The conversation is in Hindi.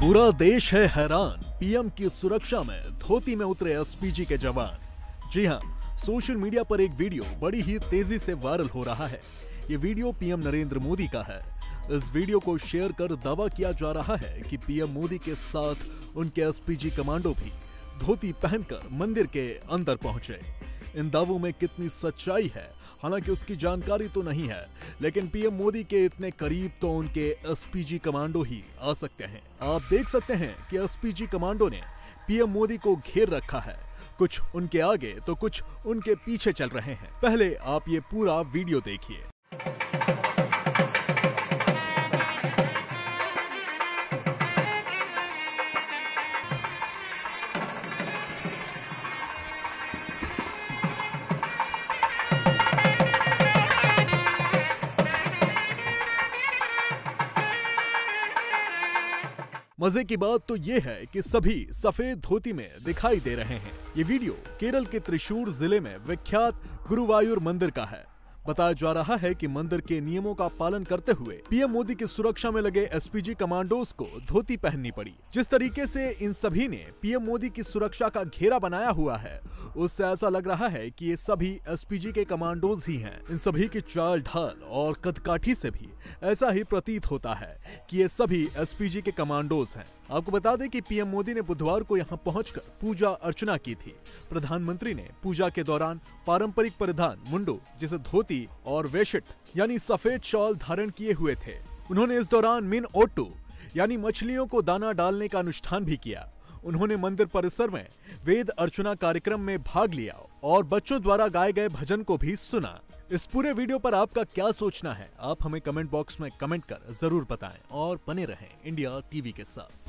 पूरा देश है हैरान, पीएम की सुरक्षा में धोती में उतरे एसपीजी के जवान। जी हां, सोशल मीडिया पर एक वीडियो बड़ी ही तेजी से वायरल हो रहा है। ये वीडियो पीएम नरेंद्र मोदी का है। इस वीडियो को शेयर कर दावा किया जा रहा है कि पीएम मोदी के साथ उनके एसपीजी कमांडो भी धोती पहनकर मंदिर के अंदर पहुंचे। इन दावों में कितनी सच्चाई है, हालांकि उसकी जानकारी तो नहीं है, लेकिन पीएम मोदी के इतने करीब तो उनके एसपीजी कमांडो ही आ सकते हैं। आप देख सकते हैं कि एसपीजी कमांडो ने पीएम मोदी को घेर रखा है। कुछ उनके आगे तो कुछ उनके पीछे चल रहे हैं। पहले आप ये पूरा वीडियो देखिए। मजे की बात तो ये है कि सभी सफेद धोती में दिखाई दे रहे हैं। ये वीडियो केरल के त्रिशूर जिले में विख्यात गुरुवायूर मंदिर का है। बताया जा रहा है कि मंदिर के नियमों का पालन करते हुए पीएम मोदी की सुरक्षा में लगे एसपीजी कमांडोज को धोती पहननी पड़ी। जिस तरीके से इन सभी ने पीएम मोदी की सुरक्षा का घेरा बनाया हुआ है, उससे ऐसा लग रहा है कि ये सभी एसपीजी के कमांडोज ही हैं। इन सभी की चाल ढाल और कदकाठी से भी ऐसा ही प्रतीत होता है कि ये सभी एसपीजी के कमांडोज हैं। आपको बता दें कि पीएम मोदी ने बुधवार को यहां पहुंचकर पूजा अर्चना की थी। प्रधानमंत्री ने पूजा के दौरान पारंपरिक परिधान मुंडो, जिसे धोती और वेशिट यानी सफेद शॉल धारण किए हुए थे। उन्होंने इस दौरान मीन ओट्टू यानी मछलियों को दाना डालने का अनुष्ठान भी किया। उन्होंने मंदिर परिसर में वेद अर्चना कार्यक्रम में भाग लिया और बच्चों द्वारा गाए गए भजन को भी सुना। इस पूरे वीडियो पर आपका क्या सोचना है, आप हमें कमेंट बॉक्स में कमेंट कर जरूर बताएं और बने रहें इंडिया टीवी के साथ।